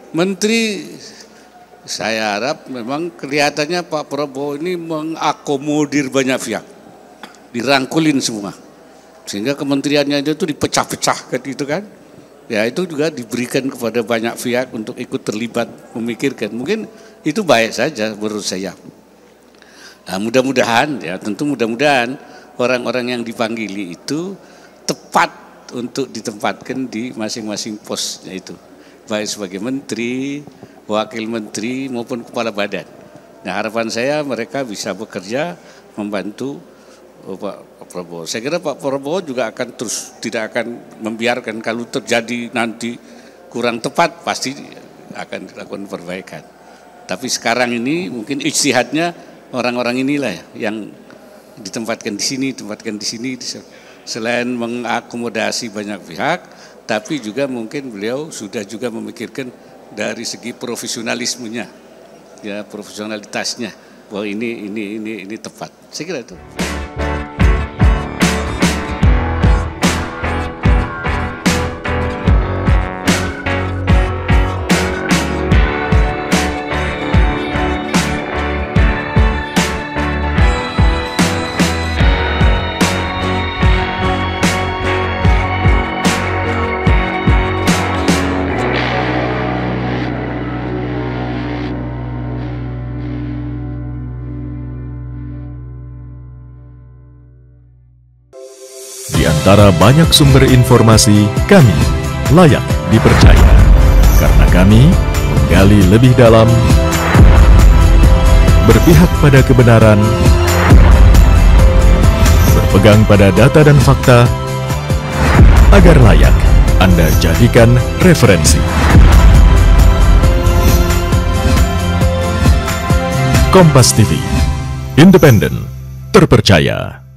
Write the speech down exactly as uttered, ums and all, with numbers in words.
Menteri, saya harap memang kelihatannya Pak Prabowo ini mengakomodir banyak pihak, dirangkulin semua, sehingga kementeriannya itu dipecah-pecah gitu kan. Ya itu juga diberikan kepada banyak pihak untuk ikut terlibat memikirkan. Mungkin itu baik saja menurut saya. Nah, mudah-mudahan ya tentu mudah-mudahan orang-orang yang dipanggili itu tepat untuk ditempatkan di masing-masing posnya itu, baik sebagai menteri, wakil menteri maupun kepala badan. Nah harapan saya mereka bisa bekerja membantu Pak Prabowo. Saya kira Pak Prabowo juga akan terus tidak akan membiarkan kalau terjadi nanti kurang tepat pasti akan dilakukan perbaikan. Tapi sekarang ini mungkin ijtihadnya orang-orang inilah yang ditempatkan di sini, ditempatkan di sini. Selain mengakomodasi banyak pihak, tapi juga mungkin beliau sudah juga memikirkan dari segi profesionalismenya, ya profesionalitasnya, bahwa ini ini ini ini tepat. Saya kira itu. Di antara banyak sumber informasi, kami layak dipercaya. Karena kami menggali lebih dalam, berpihak pada kebenaran, berpegang pada data dan fakta, agar layak Anda jadikan referensi. Kompas T V, independen, terpercaya.